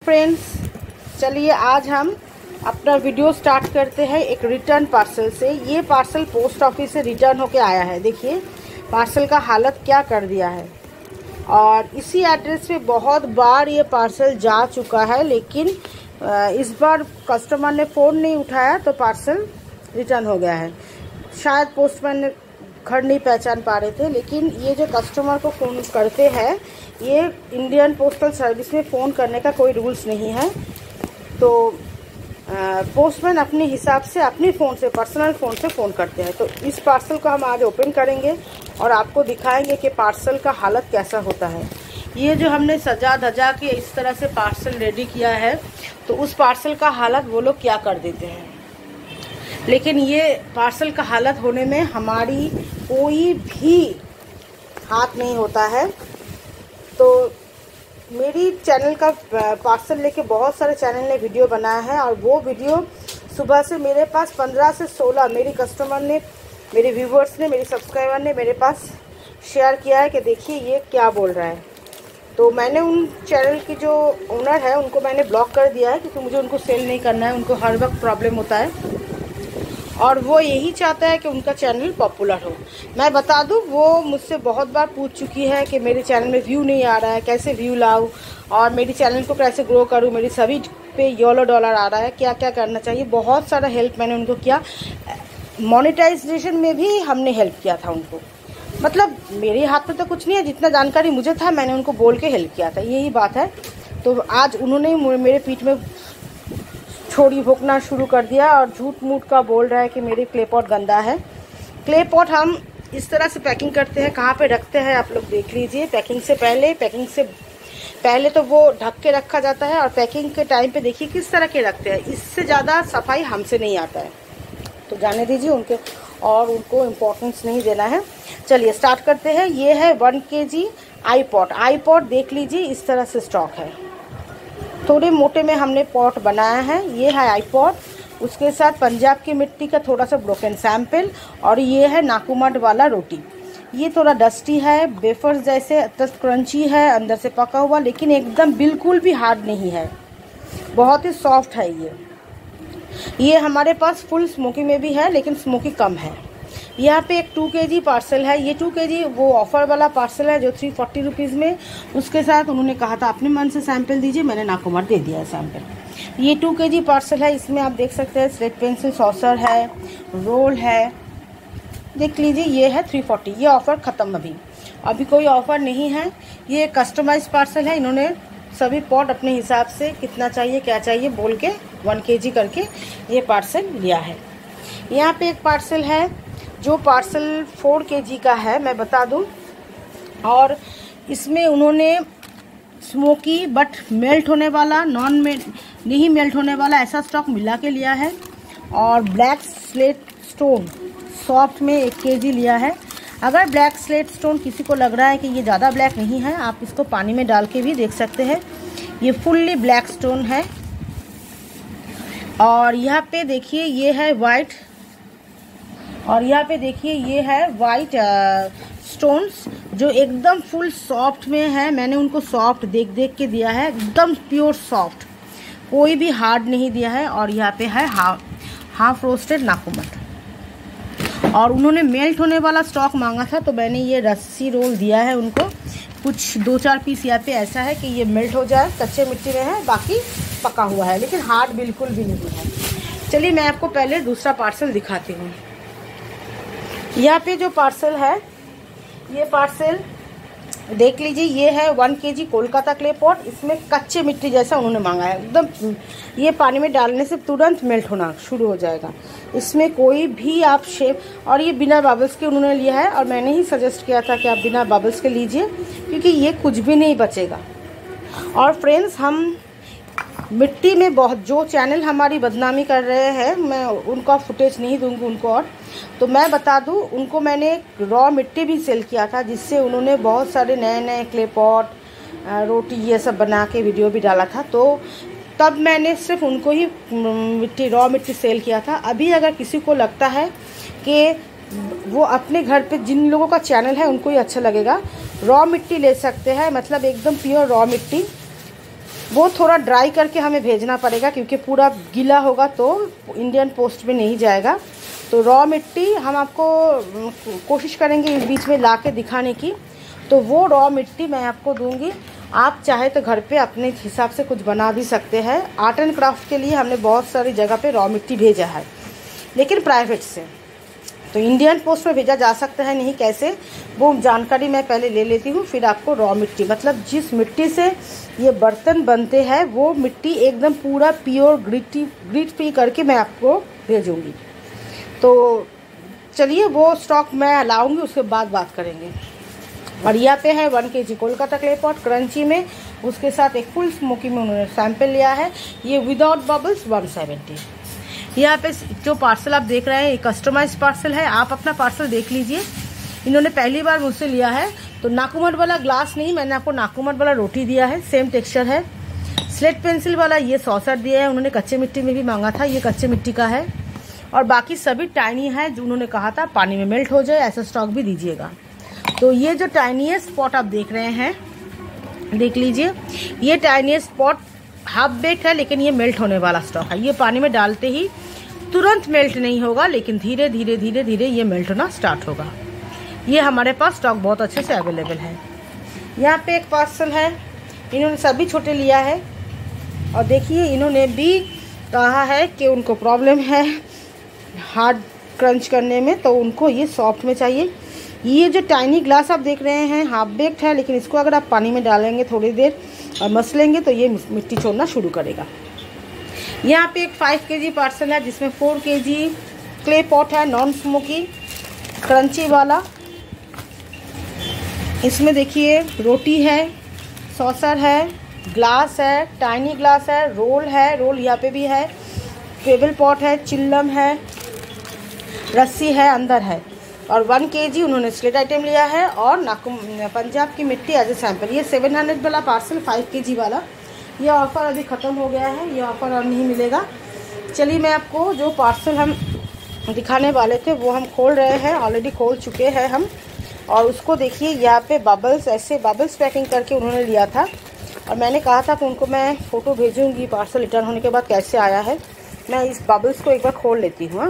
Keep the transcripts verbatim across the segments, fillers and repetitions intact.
Friends, चलिए आज हम अपना वीडियो स्टार्ट करते हैं एक रिटर्न पार्सल से। ये पार्सल पोस्ट ऑफिस से रिटर्न होके आया है। देखिए पार्सल का हालत क्या कर दिया है। और इसी एड्रेस पे बहुत बार ये पार्सल जा चुका है, लेकिन इस बार कस्टमर ने फ़ोन नहीं उठाया तो पार्सल रिटर्न हो गया है। शायद पोस्टमैन घर नहीं पहचान पा रहे थे, लेकिन ये जो कस्टमर को फ़ोन करते हैं, ये इंडियन पोस्टल सर्विस में फ़ोन करने का कोई रूल्स नहीं है। तो पोस्टमैन अपने हिसाब से अपने फ़ोन से, पर्सनल फ़ोन से फ़ोन करते हैं। तो इस पार्सल को हम आज ओपन करेंगे और आपको दिखाएंगे कि पार्सल का हालत कैसा होता है। ये जो हमने सजा धजा के इस तरह से पार्सल रेडी किया है, तो उस पार्सल का हालत वो लोग क्या कर देते हैं। लेकिन ये पार्सल का हालत होने में हमारी कोई भी हाथ नहीं होता है। तो मेरी चैनल का पार्सल लेके बहुत सारे चैनल ने वीडियो बनाया है, और वो वीडियो सुबह से मेरे पास पंद्रह से सोलह मेरी कस्टमर ने, मेरे व्यूवर्स ने, मेरे सब्सक्राइबर ने मेरे पास शेयर किया है कि देखिए ये क्या बोल रहा है। तो मैंने उन चैनल की जो ओनर है उनको मैंने ब्लॉक कर दिया है, क्योंकि मुझे उनको सेल नहीं करना है। उनको हर वक्त प्रॉब्लम होता है और वो यही चाहता है कि उनका चैनल पॉपुलर हो। मैं बता दूं, वो मुझसे बहुत बार पूछ चुकी है कि मेरे चैनल में व्यू नहीं आ रहा है, कैसे व्यू लाऊं और मेरी चैनल को कैसे ग्रो करूं, मेरी सभी पे येलो डॉलर आ रहा है, क्या क्या करना चाहिए। बहुत सारा हेल्प मैंने उनको किया। मोनेटाइजेशन में भी हमने हेल्प किया था उनको। मतलब मेरे हाथ में तो कुछ नहीं है, जितना जानकारी मुझे था मैंने उनको बोल के हेल्प किया था, यही बात है। तो आज उन्होंने मेरे पीठ में छोड़ी भोंकना शुरू कर दिया और झूठ मूठ का बोल रहा है कि मेरे क्ले पॉट गंदा है। क्ले पॉट हम इस तरह से पैकिंग करते हैं, कहाँ पे रखते हैं आप लोग देख लीजिए। पैकिंग से पहले पैकिंग से पहले तो वो ढक के रखा जाता है, और पैकिंग के टाइम पे देखिए किस तरह के रखते हैं। इससे ज़्यादा सफाई हमसे नहीं आता है, तो जाने दीजिए उनके, और उनको इम्पोर्टेंस नहीं देना है। चलिए स्टार्ट करते हैं। ये है वन के जी आई पॉट। आई पॉट देख लीजिए इस तरह से स्टॉक है। थोड़े मोटे में हमने पॉट बनाया है। ये है आई पॉट, उसके साथ पंजाब की मिट्टी का थोड़ा सा ब्रोकन सैंपल, और ये है नाकुमट वाला रोटी। ये थोड़ा डस्टी है, वेफर्स जैसे क्रंची है, अंदर से पका हुआ, लेकिन एकदम बिल्कुल भी हार्ड नहीं है, बहुत ही सॉफ्ट है ये। ये हमारे पास फुल स्मोकी में भी है, लेकिन स्मोकी कम है। यहाँ पे एक टू के जी पार्सल है। ये टू के जी वो ऑफ़र वाला पार्सल है जो थ्री फोर्टी रुपीज़ में। उसके साथ उन्होंने कहा था अपने मन से सैंपल दीजिए, मैंने नाकुमट दे दिया है सैंपल। ये टू के जी पार्सल है। इसमें आप देख सकते हैं स्लेट पेंसिल, सॉसर है, रोल है, देख लीजिए। ये है थ्री फोर्टी। ये ऑफ़र ख़त्म, अभी अभी कोई ऑफ़र नहीं है। ये कस्टमाइज पार्सल है। इन्होंने सभी पॉट अपने हिसाब से कितना चाहिए क्या चाहिए बोल के वन के जी करके ये पार्सल लिया है। यहाँ पे एक पार्सल है जो पार्सल फोर के जी का है, मैं बता दूं। और इसमें उन्होंने स्मोकी बट मेल्ट होने वाला, नॉन मेल्ट नहीं मेल्ट होने वाला ऐसा स्टॉक मिला के लिया है। और ब्लैक स्लेट स्टोन सॉफ्ट में एक के जी लिया है। अगर ब्लैक स्लेट स्टोन किसी को लग रहा है कि ये ज़्यादा ब्लैक नहीं है, आप इसको पानी में डाल के भी देख सकते हैं। ये फुल्ली ब्लैक स्टोन है। और यहाँ पे देखिए ये है वाइट, और यहाँ पे देखिए ये है वाइट स्टोन्स जो एकदम फुल सॉफ्ट में है। मैंने उनको सॉफ्ट देख देख के दिया है, एकदम प्योर सॉफ्ट, कोई भी हार्ड नहीं दिया है। और यहाँ पे है हाफ हाफ रोस्टेड नाकुमट। और उन्होंने मेल्ट होने वाला स्टॉक मांगा था, तो मैंने ये रस्सी रोल दिया है उनको। कुछ दो चार पीस यहाँ पे ऐसा है कि ये मेल्ट हो जाए, कच्चे मिट्टी में है, बाकी पका हुआ है, लेकिन हार्ड बिल्कुल भी नहीं है। चलिए मैं आपको पहले दूसरा पार्सल दिखाती हूँ। यहाँ पे जो पार्सल है, ये पार्सल देख लीजिए। ये है one K G Kolkata clay pot. इसमें कच्चे मिट्टी जैसा उन्होंने मांगा है, एकदम ये पानी में डालने से तुरंत मेल्ट होना शुरू हो जाएगा। इसमें कोई भी आप शेप, और ये बिना बबल्स के उन्होंने लिया है। और मैंने ही सजेस्ट किया था कि आप बिना बबल्स के लीजिए, क्योंकि ये कुछ भी नहीं बचेगा। और फ्रेंड्स, हम मिट्टी में बहुत, जो चैनल हमारी बदनामी कर रहे हैं, मैं उनका फुटेज नहीं दूंगी उनको। और तो मैं बता दूं, उनको मैंने रॉ मिट्टी भी सेल किया था, जिससे उन्होंने बहुत सारे नए नए क्ले पॉट, रोटी ये सब बना के वीडियो भी डाला था। तो तब मैंने सिर्फ उनको ही मिट्टी, रॉ मिट्टी सेल किया था। अभी अगर किसी को लगता है कि वो अपने घर पे, जिन लोगों का चैनल है उनको ही अच्छा लगेगा, रॉ मिट्टी ले सकते हैं। मतलब एकदम प्योर रॉ मिट्टी, वो थोड़ा ड्राई करके हमें भेजना पड़ेगा, क्योंकि पूरा गीला होगा तो इंडियन पोस्ट में नहीं जाएगा। तो रॉ मिट्टी हम आपको कोशिश करेंगे इस बीच में ला के दिखाने की। तो वो रॉ मिट्टी मैं आपको दूंगी। आप चाहे तो घर पे अपने हिसाब से कुछ बना भी सकते हैं। आर्ट एंड क्राफ्ट के लिए हमने बहुत सारी जगह पे रॉ मिट्टी भेजा है, लेकिन प्राइवेट से। तो इंडियन पोस्ट में भेजा जा सकता है नहीं, कैसे, वो जानकारी मैं पहले ले लेती हूँ, फिर आपको रॉ मिट्टी मतलब जिस मिट्टी से ये बर्तन बनते हैं वो मिट्टी एकदम पूरा प्योर ग्रिटी ग्रिट फ्री करके मैं आपको भेजूँगी। तो चलिए वो स्टॉक मैं लाऊंगी, उसके बाद बात करेंगे। और यहाँ पे है one K G Kolkata clay pot crunchy में, उसके साथ एक फुल स्मोकी में उन्होंने सैंपल लिया है। ये विदाउट बबल्स वन सेवेंटी। यहाँ पे जो पार्सल आप देख रहे हैं ये कस्टमाइज पार्सल है। आप अपना पार्सल देख लीजिए। इन्होंने पहली बार मुझसे लिया है। तो नाकुमट वाला ग्लास नहीं, मैंने आपको नाकुमट वाला रोटी दिया है, सेम टेक्सचर है। स्लेट पेंसिल वाला ये सॉसर दिया है, उन्होंने कच्चे मिट्टी में भी मांगा था, ये कच्चे मिट्टी का है। और बाकी सभी टाइनी है, जो उन्होंने कहा था पानी में मेल्ट हो जाए, ऐसा स्टॉक भी दीजिएगा। तो ये जो टाइनीएस्ट पॉट आप देख रहे हैं, देख लीजिए, ये टाइनीएस्ट पॉट हाफ बेक है, लेकिन ये मेल्ट होने वाला स्टॉक है। ये पानी में डालते ही तुरंत मेल्ट नहीं होगा, लेकिन धीरे धीरे धीरे धीरे ये मेल्ट होना स्टार्ट होगा। ये हमारे पास स्टॉक बहुत अच्छे से अवेलेबल है। यहाँ पे एक पार्सल है, इन्होंने सभी छोटे लिया है। और देखिए इन्होंने भी कहा है कि उनको प्रॉब्लम है हार्ड क्रंच करने में, तो उनको ये सॉफ्ट में चाहिए। ये जो टाइनी ग्लास आप देख रहे हैं हाफ बेक्ड है, लेकिन इसको अगर आप पानी में डालेंगे थोड़ी देर और मसलेंगे तो ये मिट्टी छोड़ना शुरू करेगा। यहाँ पे एक फाइव के जी पार्सल है, जिसमें four K G clay pot है, नॉन स्मोकी क्रंची वाला। इसमें देखिए रोटी है, सॉसर है, ग्लास है, टाइनी ग्लास है, रोल है, रोल यहाँ पे भी है, टेबल पॉट है, चिल्लम है, रस्सी है, अंदर है। और वन के जी उन्होंने स्लेट आइटम लिया है और नाकुम पंजाब की मिट्टी एज ए सैंपल। ये सेवन हंड्रेड वाला पार्सल फाइव के जी वाला, ये ऑफ़र अभी ख़त्म हो गया है, ये ऑफ़र और नहीं मिलेगा। चलिए मैं आपको जो पार्सल हम दिखाने वाले थे वो हम खोल रहे हैं, ऑलरेडी खोल चुके हैं हम। और उसको देखिए यहाँ पे बबल्स, ऐसे बबल्स पैकिंग करके उन्होंने लिया था। और मैंने कहा था कि उनको मैं फ़ोटो भेजूँगी पार्सल रिटर्न होने के बाद कैसे आया है। मैं इस बबल्स को एक बार खोल लेती हूँ।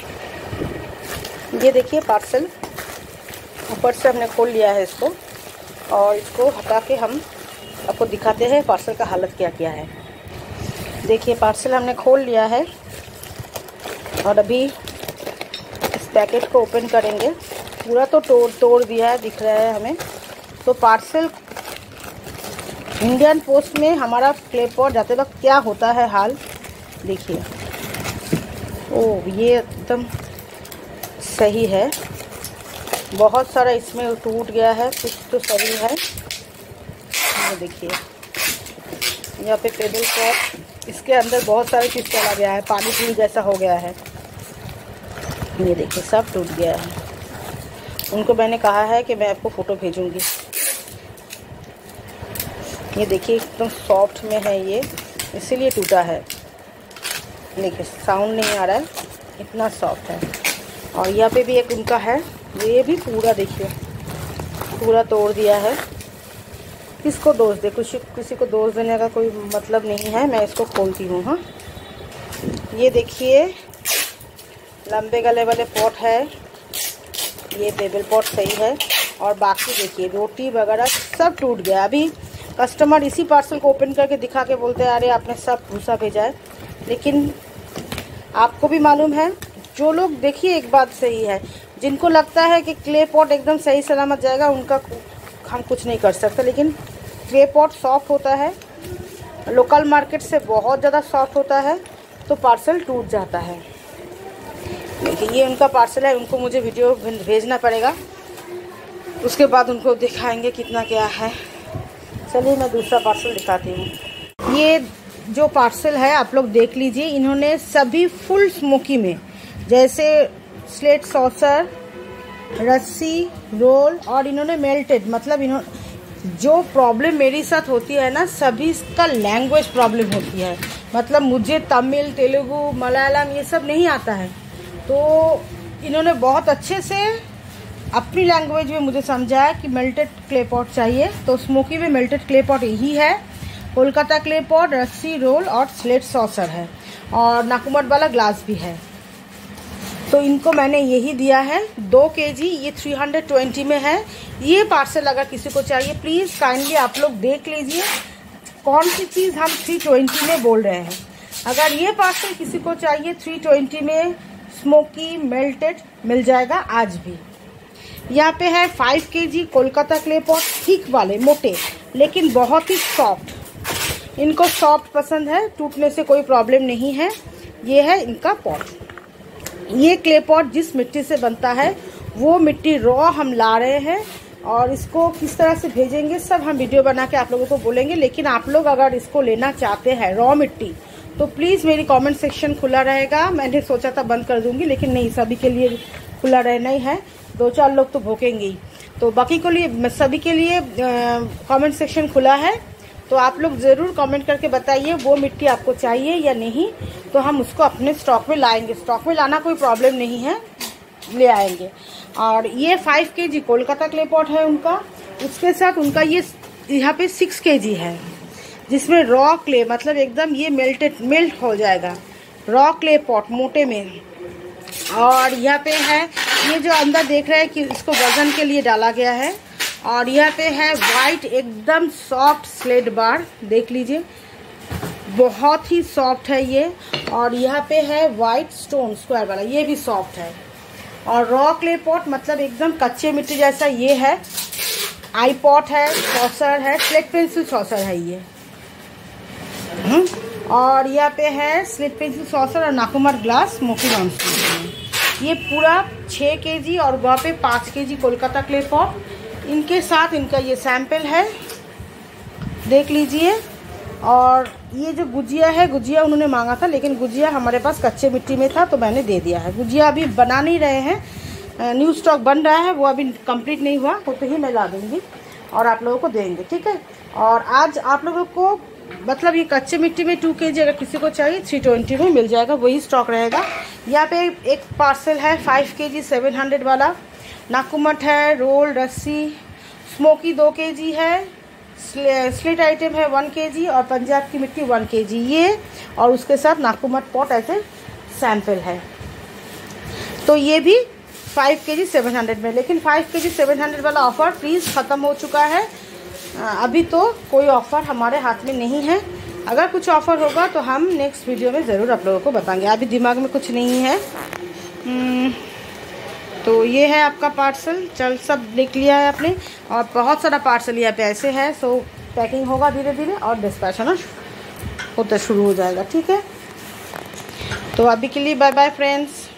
ये देखिए पार्सल ऊपर से हमने खोल लिया है इसको, और इसको हटा के हम आपको दिखाते हैं पार्सल का हालत क्या क्या है। देखिए पार्सल हमने खोल लिया है और अभी इस पैकेट को ओपन करेंगे। पूरा तो तोड़ तोड़ दिया है, दिख रहा है हमें। तो पार्सल इंडियन पोस्ट में हमारा क्ले पॉट जाते वक्त क्या होता है हाल देखिए। ओह ये एकदम सही है, बहुत सारा इसमें टूट गया है, कुछ तो सही है। ये देखिए यहाँ पे टेबल पॉट, इसके अंदर बहुत सारी चीज़ चला गया है, पानी पूरी जैसा हो गया है। ये देखिए सब टूट गया है। उनको मैंने कहा है कि मैं आपको फ़ोटो भेजूँगी। ये देखिए एकदम सॉफ्ट में है ये, इसीलिए टूटा है। देखिए साउंड नहीं आ रहा है, इतना सॉफ्ट है। और यहाँ पे भी एक उनका है, ये भी पूरा देखिए पूरा तोड़ दिया है। किसको दोष दे, कुछ किसी को दोष देने का कोई मतलब नहीं है। मैं इसको खोलती हूँ। हाँ ये देखिए लंबे गले वाले पॉट है, ये टेबल पॉट सही है। और बाकी देखिए रोटी वगैरह सब टूट गया। अभी कस्टमर इसी पार्सल को ओपन करके दिखा के बोलते हैं अरे आपने सब भूसा भेजा है। लेकिन आपको भी मालूम है, जो लोग देखिए एक बात सही है, जिनको लगता है कि क्ले पॉट एकदम सही सलामत जाएगा उनका हम कुछ नहीं कर सकते। लेकिन क्ले पॉट सॉफ्ट होता है, लोकल मार्केट से बहुत ज़्यादा सॉफ्ट होता है, तो पार्सल टूट जाता है। देखिए ये उनका पार्सल है, उनको मुझे वीडियो भेजना पड़ेगा, उसके बाद उनको दिखाएंगे कितना क्या है। चलिए मैं दूसरा पार्सल दिखाती हूँ। ये जो पार्सल है आप लोग देख लीजिए, इन्होंने सभी फुल स्मोकी में, जैसे स्लेट सॉसर, रस्सी, रोल, और इन्होंने मेल्टेड, मतलब इन्होंने जो प्रॉब्लम मेरे साथ होती है ना, सभी का लैंग्वेज प्रॉब्लम होती है। मतलब मुझे तमिल, तेलुगु, मलयालम ये सब नहीं आता है, तो इन्होंने बहुत अच्छे से अपनी लैंग्वेज में मुझे समझाया कि मेल्टेड क्ले पॉट चाहिए। तो स्मोकी में मेल्टेड क्ले पॉट यही है। कोलकाता क्ले पॉट, रस्सी रोल और स्लेट सॉसर है और नाकुमट वाला ग्लास भी है। तो इनको मैंने यही दिया है दो केजी, ये थ्री हंड्रेड ट्वेंटी में है। ये पार्सल अगर किसी को चाहिए प्लीज़ काइंडली आप लोग देख लीजिए कौन सी चीज़ हम थ्री ट्वेंटी में बोल रहे हैं। अगर ये पार्सल किसी को चाहिए थ्री ट्वेंटी में स्मोकी मेल्टेड मिल जाएगा आज भी। यहाँ पे है five KG Kolkata clay pot, thick वाले मोटे लेकिन बहुत ही सॉफ्ट। इनको सॉफ्ट पसंद है, टूटने से कोई प्रॉब्लम नहीं है। ये है इनका पॉट। ये क्ले पॉट जिस मिट्टी से बनता है वो मिट्टी रॉ हम ला रहे हैं और इसको किस तरह से भेजेंगे सब हम वीडियो बना के आप लोगों को बोलेंगे। लेकिन आप लोग अगर इसको लेना चाहते हैं रॉ मिट्टी तो प्लीज़ मेरी कमेंट सेक्शन खुला रहेगा। मैंने सोचा था बंद कर दूंगी लेकिन नहीं, सभी के लिए खुला रहना ही है। दो चार लोग तो भोकेंगे ही, तो बाकी के लिए सभी के लिए कमेंट सेक्शन खुला है। तो आप लोग ज़रूर कमेंट करके बताइए वो मिट्टी आपको चाहिए या नहीं, तो हम उसको अपने स्टॉक में लाएंगे। स्टॉक में लाना कोई प्रॉब्लम नहीं है, ले आएंगे। और ये five KG Kolkata clay pot है उनका। उसके साथ उनका ये यहाँ पे सिक्स केजी है जिसमें रॉ क्ले मतलब एकदम ये मेल्टेड मेल्ट हो जाएगा, रॉ क्ले पॉट मोटे में। और यहाँ पे है ये जो अंदर देख रहे हैं कि इसको वजन के लिए डाला गया है। और यहाँ पे है वाइट एकदम सॉफ्ट स्लेट बार, देख लीजिए बहुत ही सॉफ्ट है ये। और यहाँ पे है वाइट स्टोन स्क्वायर वाला, ये भी सॉफ्ट है। और रॉ क्ले पॉट मतलब एकदम कच्चे मिट्टी जैसा ये है। आई पॉट है, सॉसर है, स्लेट पेंसिल सॉसर है ये। और यहाँ पे है स्लेट पेंसिल सॉसर और नाकुमट ग्लास स्मोकी नॉनस्टिक। ये पूरा छः केजी और वहाँ पे पाँच केजी कोलकाता क्ले पॉट। इनके साथ इनका ये सैंपल है, देख लीजिए। और ये जो गुजिया है, गुजिया उन्होंने मांगा था लेकिन गुजिया हमारे पास कच्चे मिट्टी में था तो मैंने दे दिया है। गुजिया अभी बना नहीं रहे हैं, न्यू स्टॉक बन रहा है, वो अभी कंप्लीट नहीं हुआ, वो तो ही मैं ला दूँगी और आप लोगों को देंगे, ठीक है। और आज आप लोगों को मतलब ये कच्चे मिट्टी में टू केजी अगर किसी को चाहिए थ्री ट्वेंटी में मिल जाएगा, वही स्टॉक रहेगा। यहाँ पे एक पार्सल है फाइव केजी सेवन हंड्रेड वाला। नाकुमट है, रोल, रस्सी, स्मोकी दो केजी है, स्लिट आइटम है वन केजी और पंजाब की मिट्टी वन केजी ये। और उसके साथ नाकुमट पॉट ऐसे सैंपल है। तो ये भी फाइव केजी सेवन हंड्रेड में। लेकिन फाइव केजी सेवन हंड्रेड वाला ऑफ़र प्लीज़ ख़त्म हो चुका है। अभी तो कोई ऑफ़र हमारे हाथ में नहीं है। अगर कुछ ऑफ़र होगा तो हम नेक्स्ट वीडियो में ज़रूर आप लोगों को बताएंगे। अभी दिमाग में कुछ नहीं है। तो ये है आपका पार्सल, चल सब लिख लिया है आपने। और बहुत सारा पार्सल यहाँ पे ऐसे है, सो पैकिंग होगा धीरे धीरे और डिस्पैच होना होता शुरू हो जाएगा, ठीक है। तो अभी के लिए बाय बाय फ्रेंड्स।